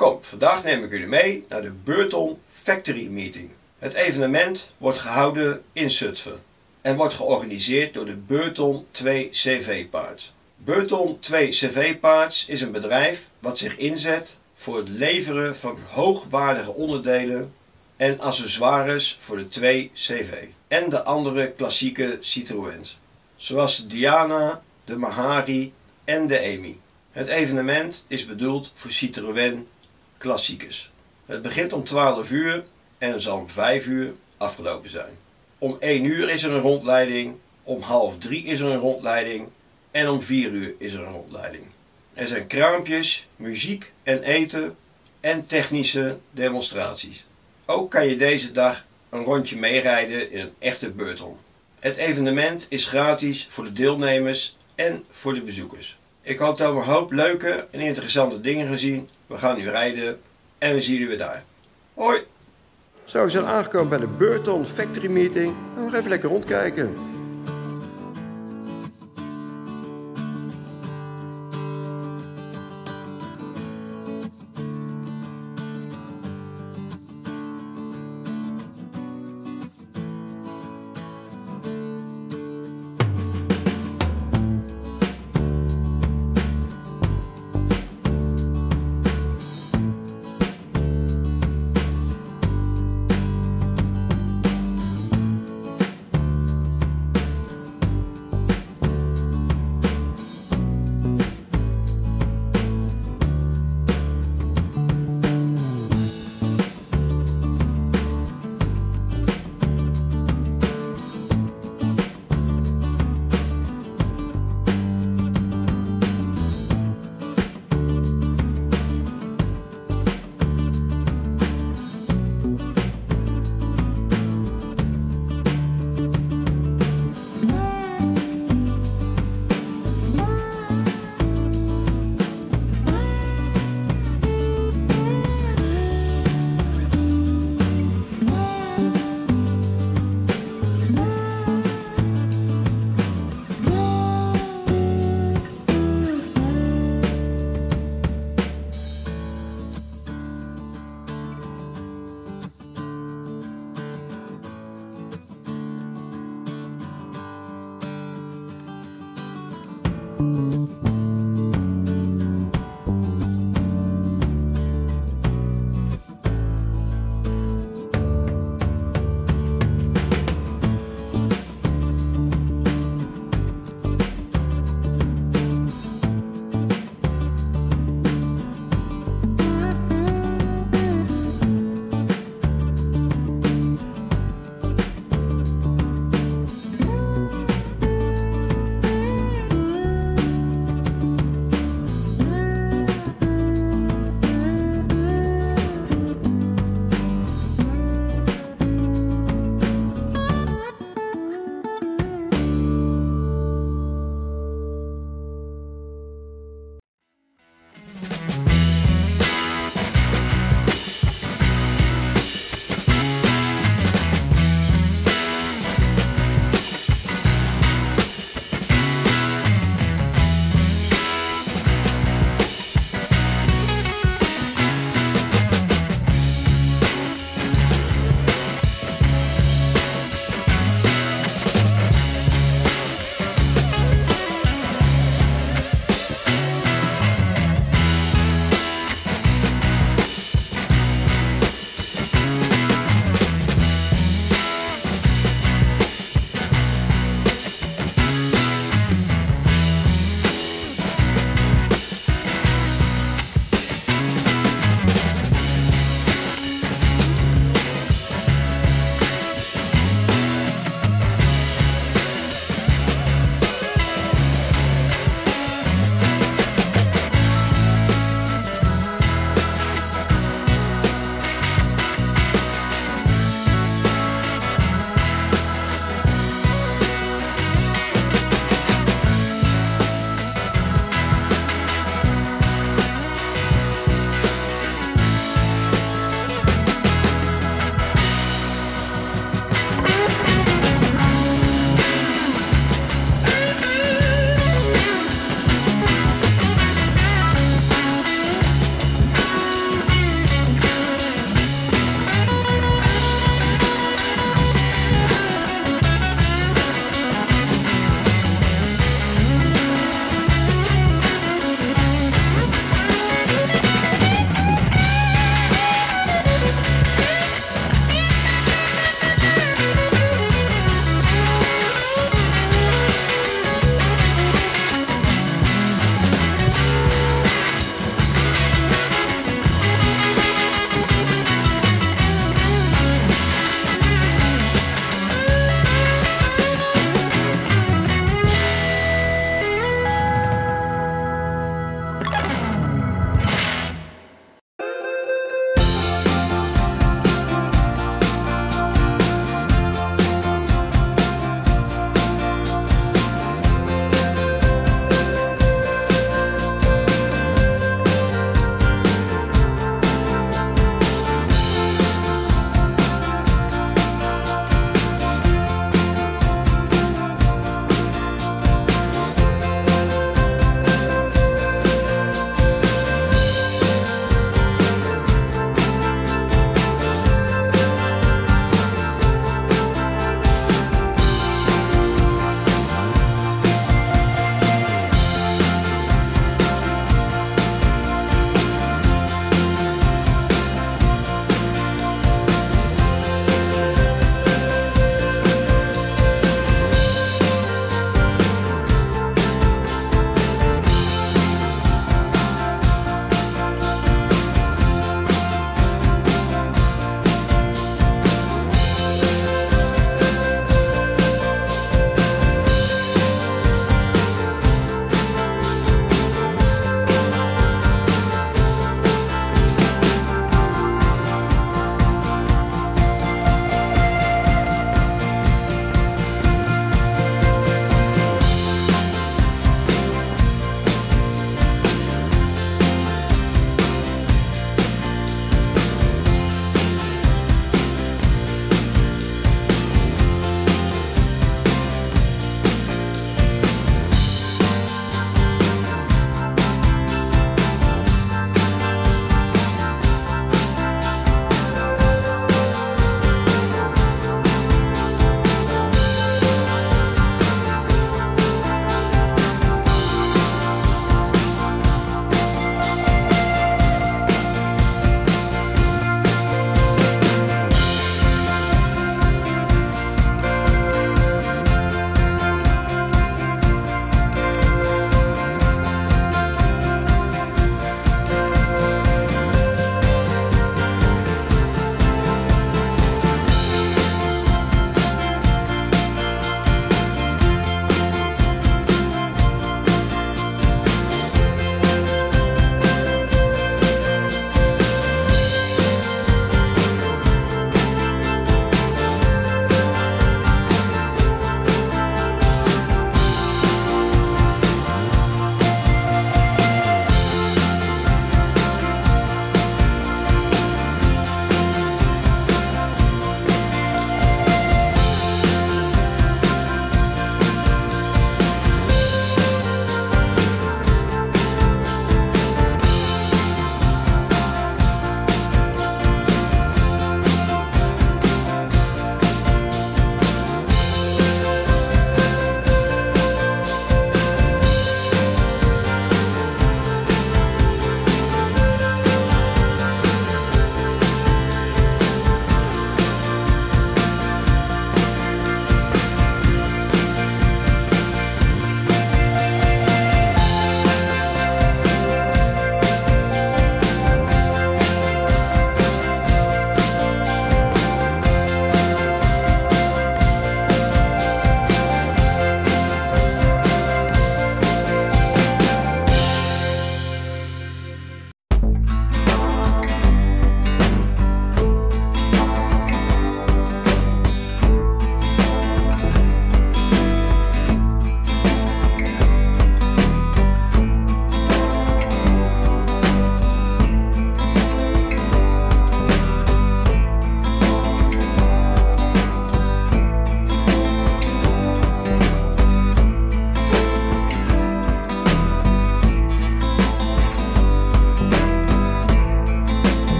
Welkom, vandaag neem ik jullie mee naar de Burton Factory Meeting. Het evenement wordt gehouden in Zutphen en wordt georganiseerd door de Burton 2 CV Parts. Burton 2 CV Parts is een bedrijf wat zich inzet voor het leveren van hoogwaardige onderdelen en accessoires voor de 2 CV en de andere klassieke Citroëns, zoals de Diana, de Mahari en de Amy. Het evenement is bedoeld voor Citroën klassiekers. Het begint om 12 uur en zal om 5 uur afgelopen zijn. Om 1 uur is er een rondleiding, om 2:30 is er een rondleiding en om 4 uur is er een rondleiding. Er zijn kraampjes, muziek en eten en technische demonstraties. Ook kan je deze dag een rondje meerijden in een echte Burton. Het evenement is gratis voor de deelnemers en voor de bezoekers. Ik hoop dat we een hoop leuke en interessante dingen gezien. We gaan nu rijden en we zien jullie weer daar. Hoi! Zo, we zijn aangekomen bij de Burton Factory Meeting. We gaan even lekker rondkijken.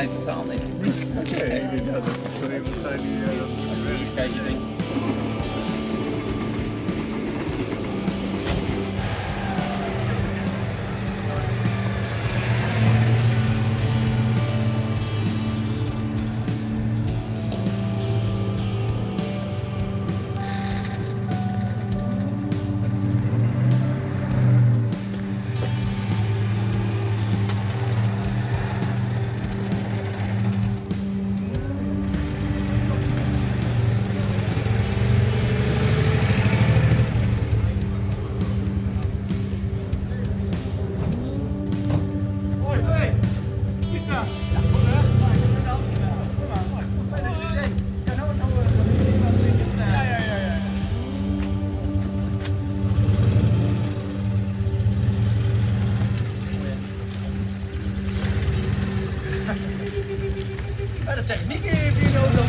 Nee, totaal niet. Oké, ja, dat is zo iemand zijn die dat moet werken. Kijk, je denkt. De techniek heeft hier nodig.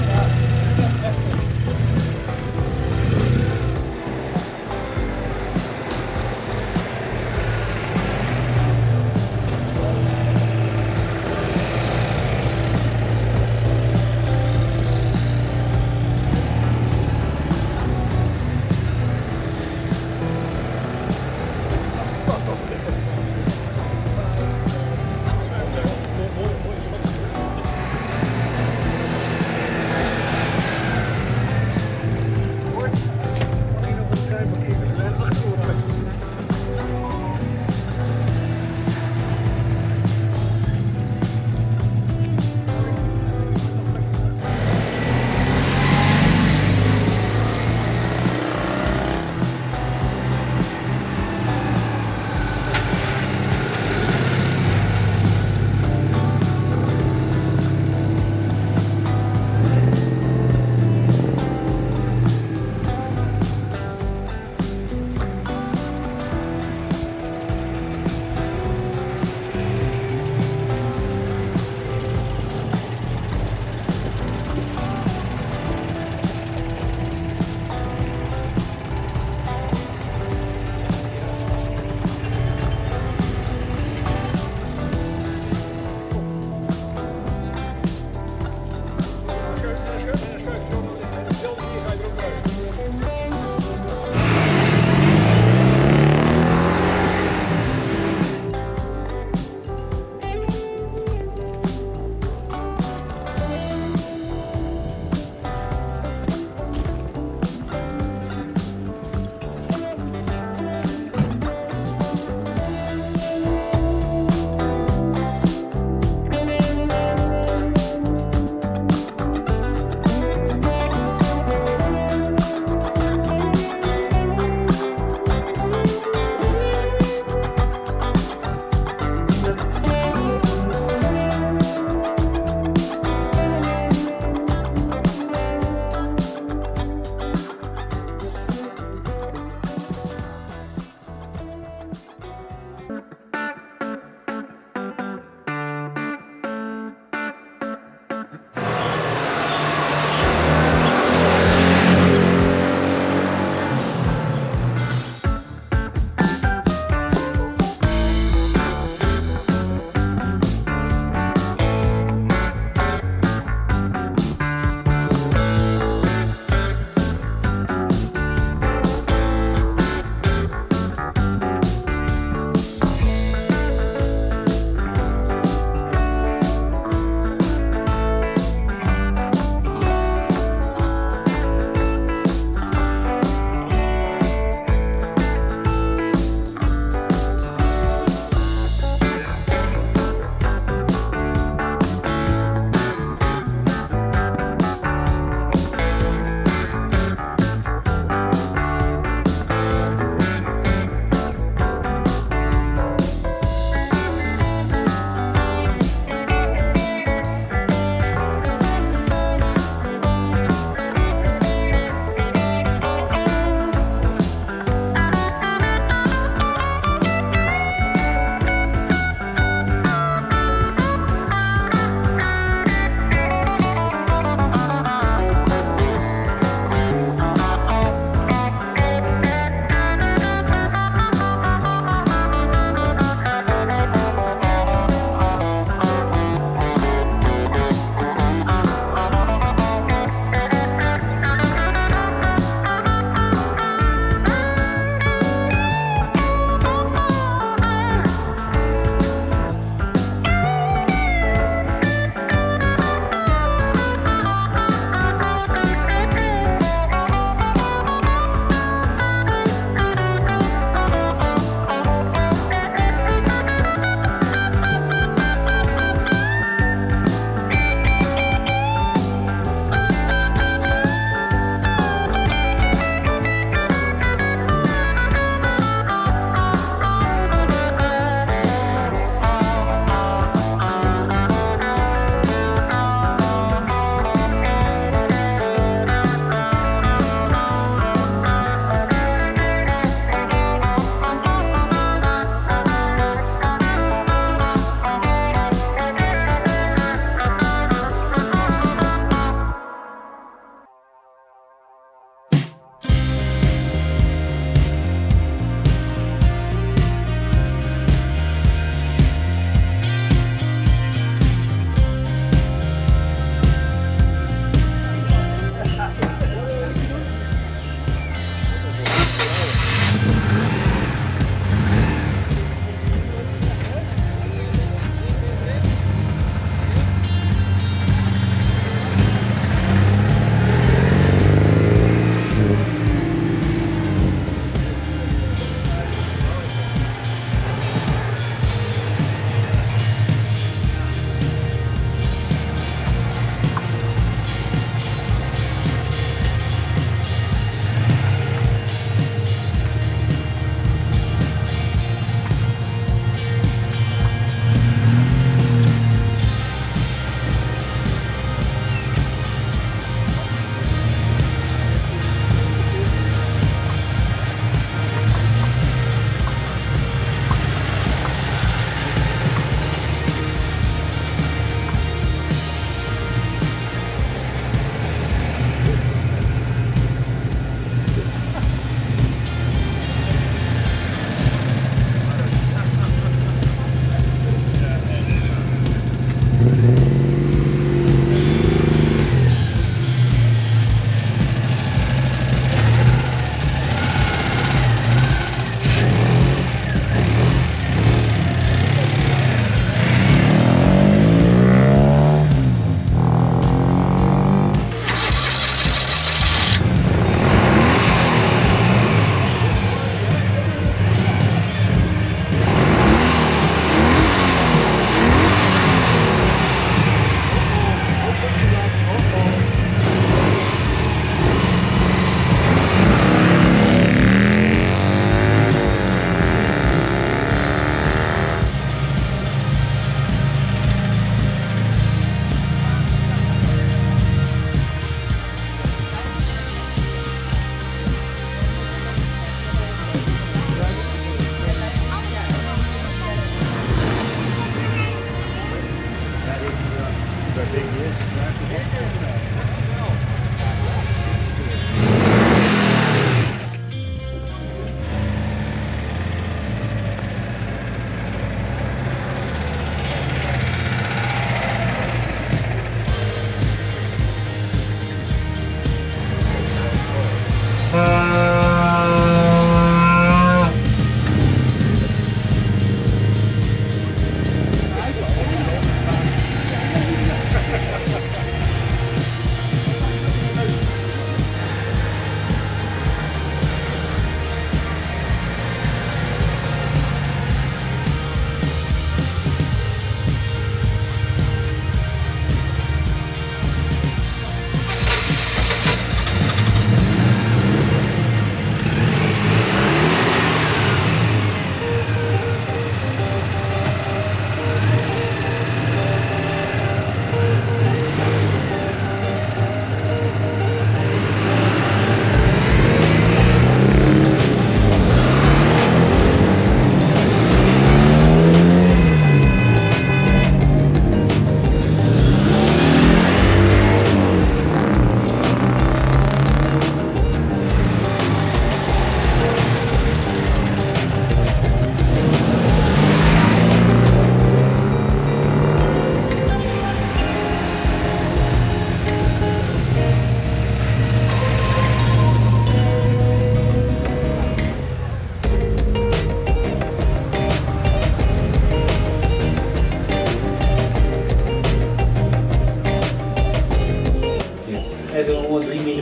Hij is ongeveer 3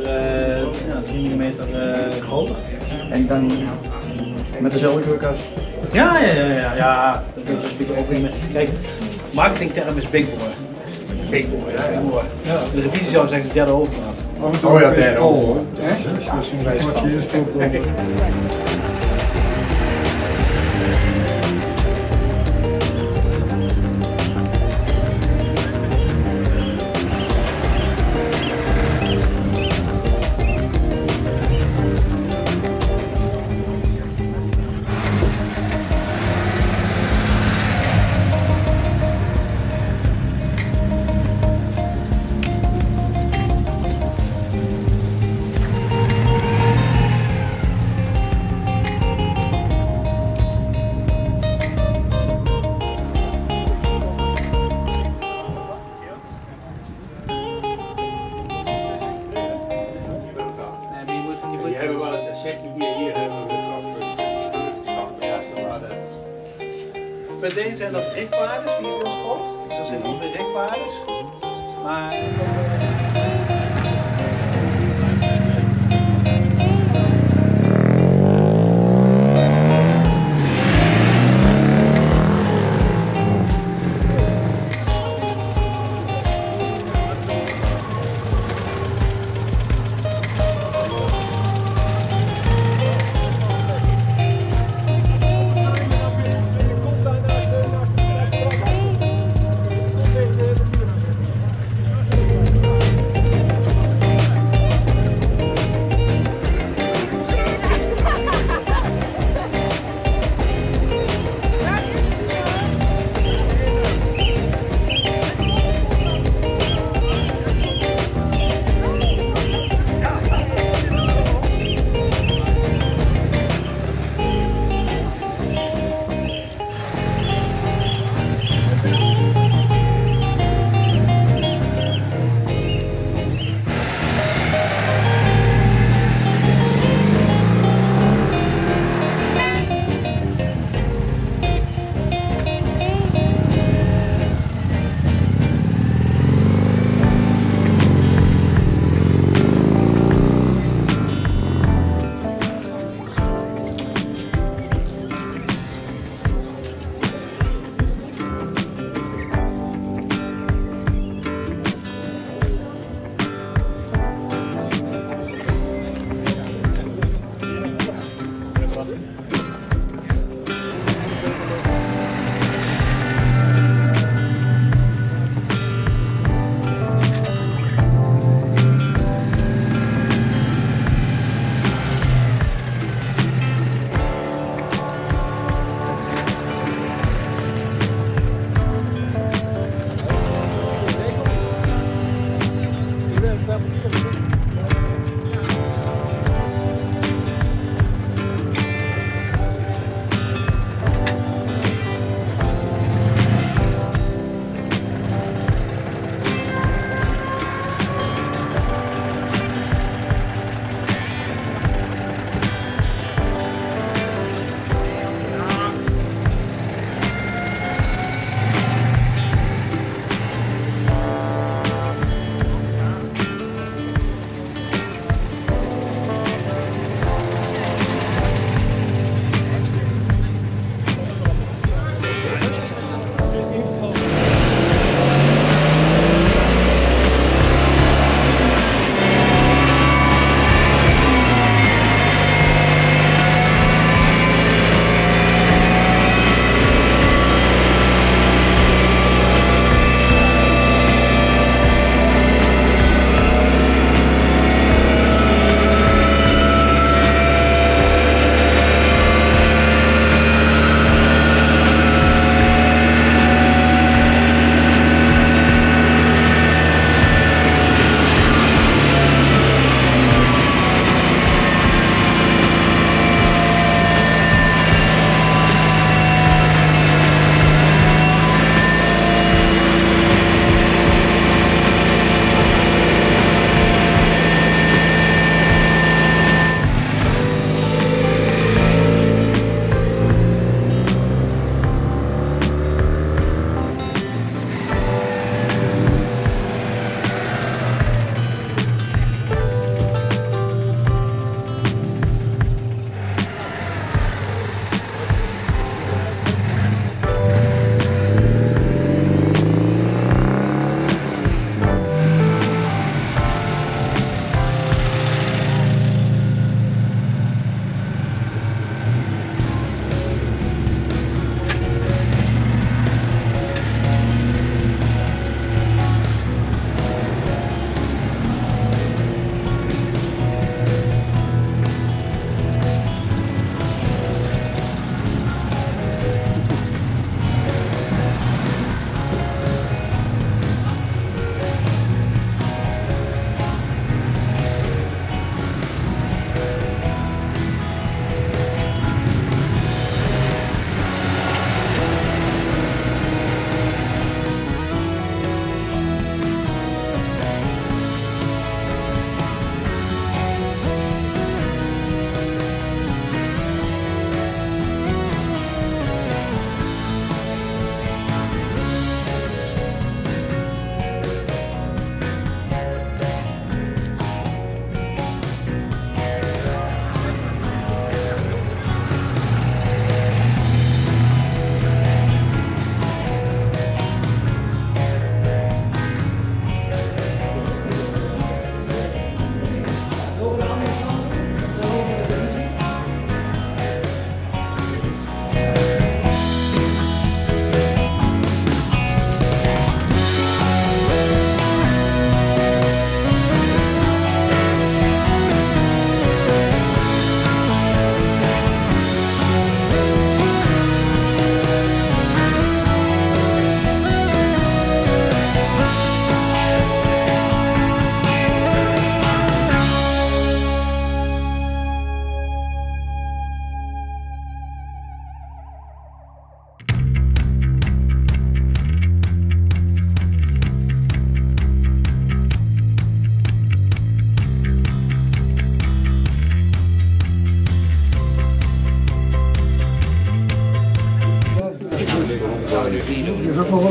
mm groter. En dan Met dezelfde kleurkast. ja, dat is natuurlijk ook weer met. Kijk, marketingterm is big boy. Big boy, ja. Big boy. Ja. De revisie zou zeggen derde hoofdmaat. Oh ja, derde hoor. Wat je hier stond op. Die hebben wel eens een setje hier hebben we bij deze zijn dat richtwaardes die je komt. Dus dat zijn onze richtwaardes. Maar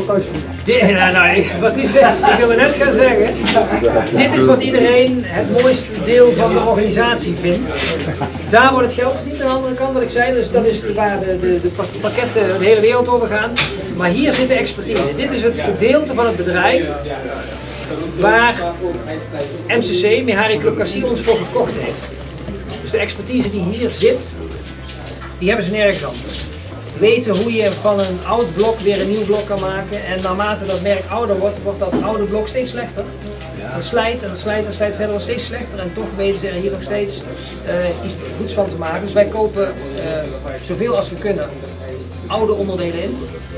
Wat is het? Ik wilde net gaan zeggen. Dit is wat iedereen het mooiste deel van de organisatie vindt. Daar wordt het geld verdiend aan de andere kant, wat ik zei. Dus dat is waar de pakketten de hele wereld over gaan. Maar hier zit de expertise. Dit is het gedeelte van het bedrijf waar MCC, Mehari Club Cassis, ons voor gekocht heeft. Dus de expertise die hier zit, die hebben ze nergens anders. Weten hoe je van een oud blok weer een nieuw blok kan maken. En naarmate dat merk ouder wordt, wordt dat oude blok steeds slechter. Dat slijt en dat slijt en slijt verder, wordt steeds slechter. En toch weten ze er hier nog steeds iets goeds van te maken. Dus wij kopen zoveel als we kunnen oude onderdelen in.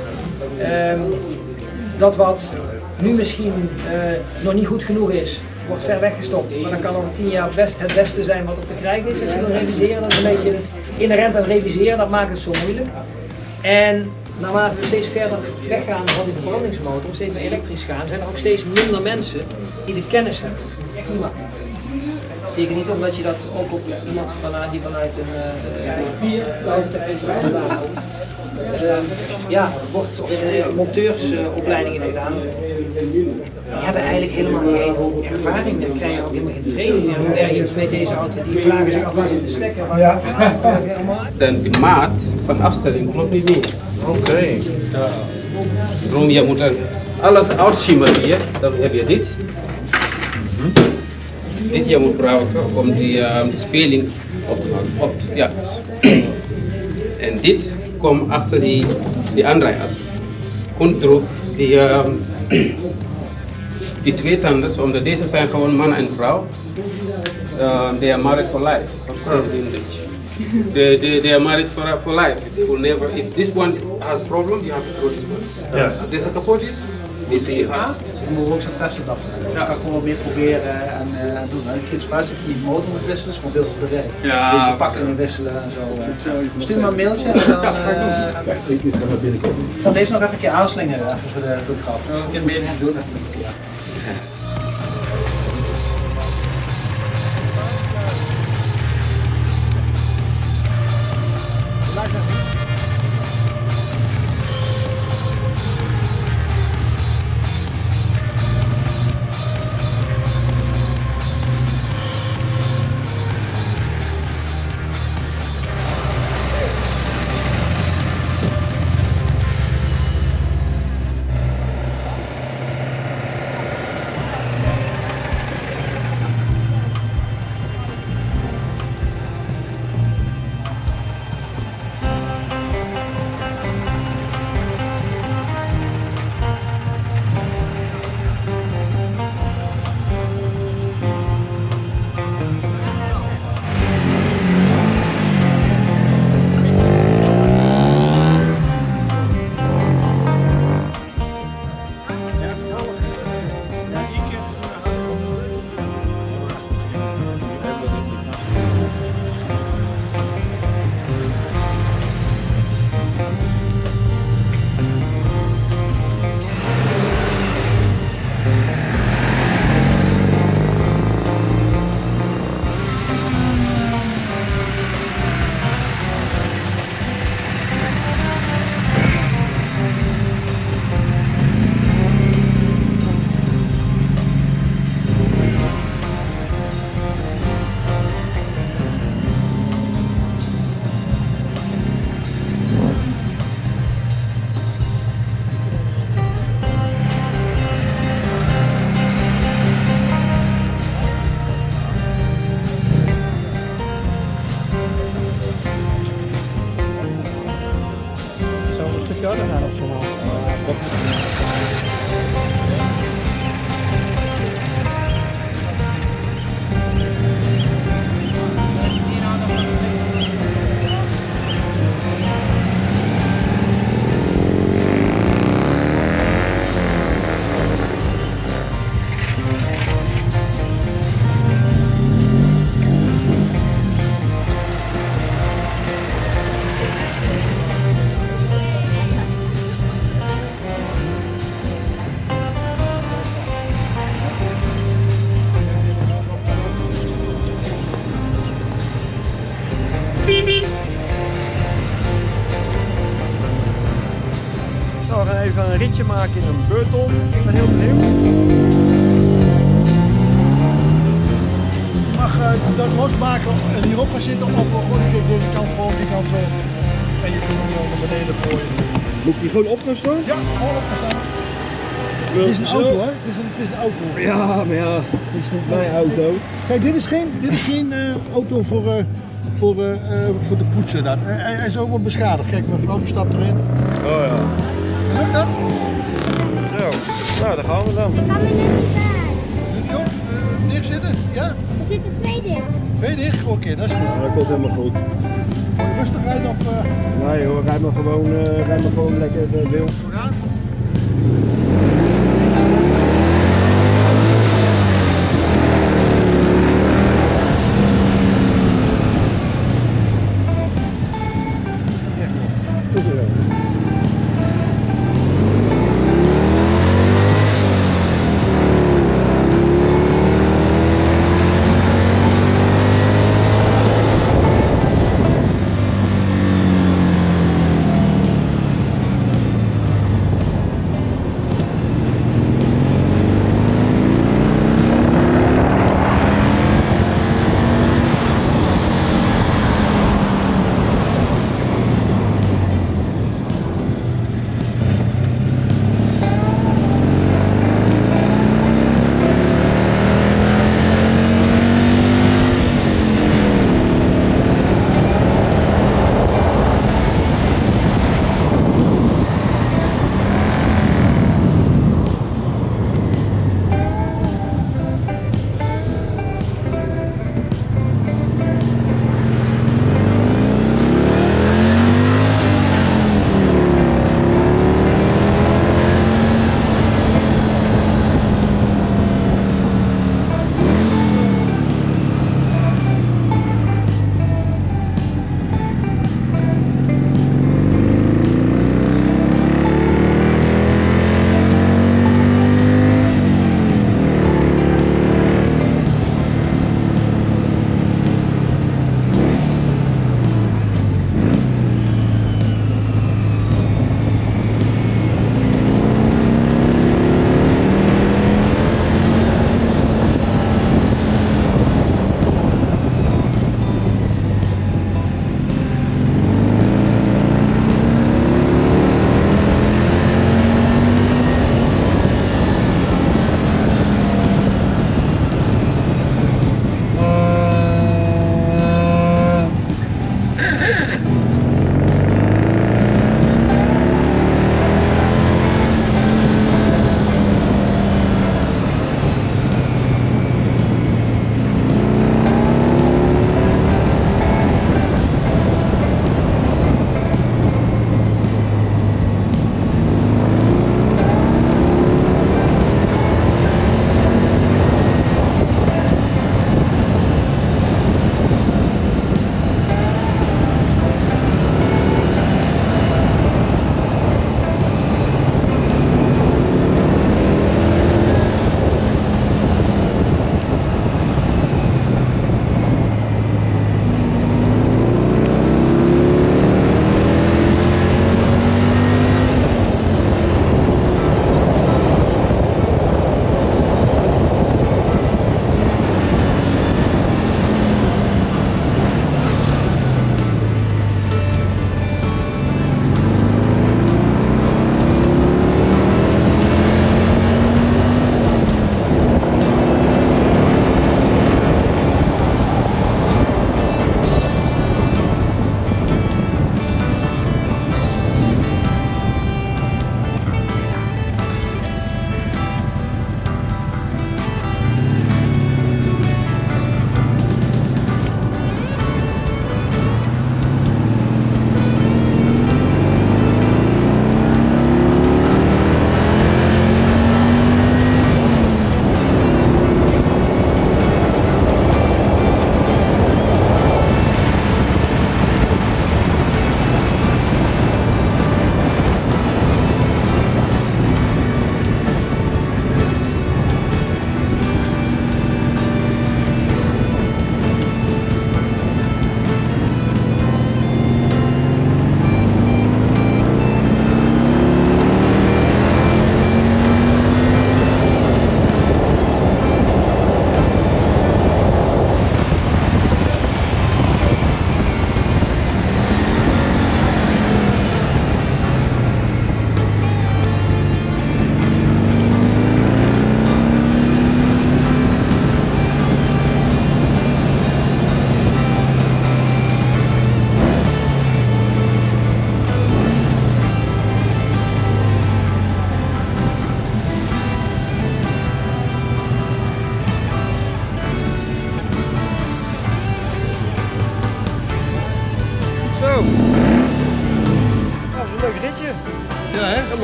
Dat wat nu misschien nog niet goed genoeg is, wordt ver weggestopt. Maar dan kan over 10 jaar het beste zijn wat er te krijgen is als je wil reviseren. Dat is een beetje inherent aan reviseren, dat maakt het zo moeilijk. En naarmate we steeds verder weggaan van die verbrandingsmotor, steeds meer elektrisch gaan, zijn er ook steeds minder mensen die de kennis hebben. Echt niet makkelijk. Zeker niet omdat je dat ook op iemand die vanuit een vandaan komt. Ja, wordt in monteursopleidingen gedaan. Die hebben eigenlijk helemaal geen ervaring, die krijgen ook helemaal geen training meer. Hoe werk je met deze auto? Die vragen zich af waar zit de stekker. Ja. De maat van afstelling klopt niet meer. Oké. Daarom je moet alles uitsimuleren, dan heb je dit. Dit je moet gebruiken om die speling op te maken. Ja. En dit komt achter die aandraaias. Konddruk, die twee tanden, omdat deze zijn gewoon man en vrouw. They are married for life. They are married for life. It will never, if this one has a problem, you have to throw this one. Ja. Als deze kapot is, deze hier. Je moet ook zo'n testen dat. Ik ga gewoon meer proberen en doen. Ik vind het spijt dat je niet motor moet wisselen, is gewoon veel te veel werk. Ja. Je pakken en wisselen en zo. Stuur maar een mailtje en dan kan deze nog even een keer aanslingeren even voor het gat. Een keer meer doen. een ritje maken in een Beurton. Ik ben heel benieuwd. Je mag dat losmaken en hierop gaan zitten of gewoon deze kant gewoon die kant en je kunt hem naar beneden gooien. Moet ik die gewoon oprusten? Ja, gewoon opgestaan. Het is een auto hè, het is een auto. Ja, maar ja, het is niet mijn auto. Kijk, dit is geen auto voor de poetsen. Hij is ook wel beschadigd. Kijk, mijn vrouw stapt erin. Oh ja. Lukt dat? Zo, nou daar gaan we dan. Kan er net niet bij. Doe die op, dicht zitten? Ja? Er zitten 2 dicht. 2 dicht? Oké, dat is goed. Ja, dat komt helemaal goed. Rustig rijden op. Nee hoor, rijd maar gewoon lekker wil. We gaan.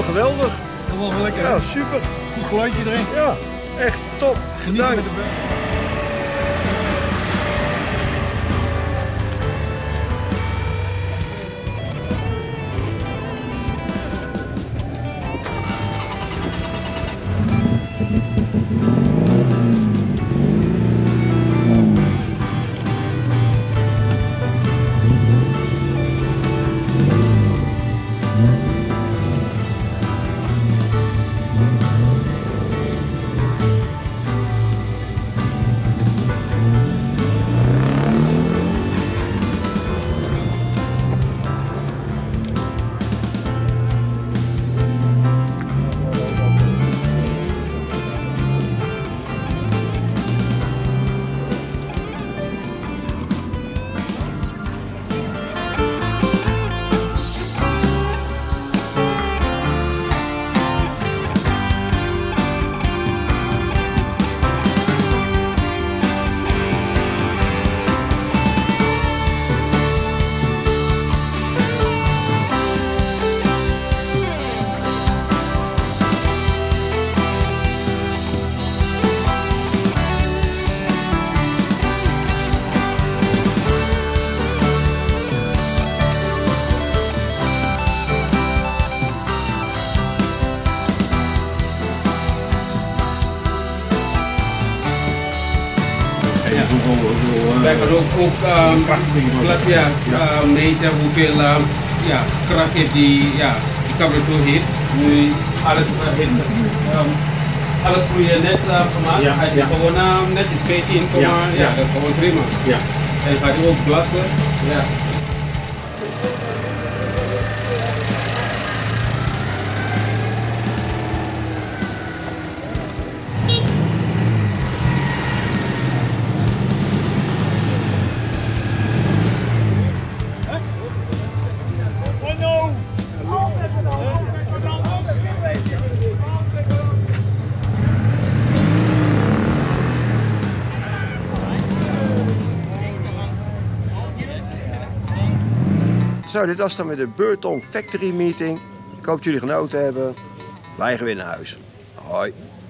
helemaal geweldig. Helemaal lekker. Ja, super. Goed geluidje erin. Ja, echt top. Genieten met de Wij gaan ook meten hoeveel kracht heeft die cabrito heeft. Nu alles probeer net gemaakt. Hij is gewoon net is 14, dat is gewoon prima. En gaat hij ook blassen. Zo, dit was dan weer de Beurton Factory Meeting. Ik hoop dat jullie genoten hebben. Wij gaan weer naar huis. Hoi.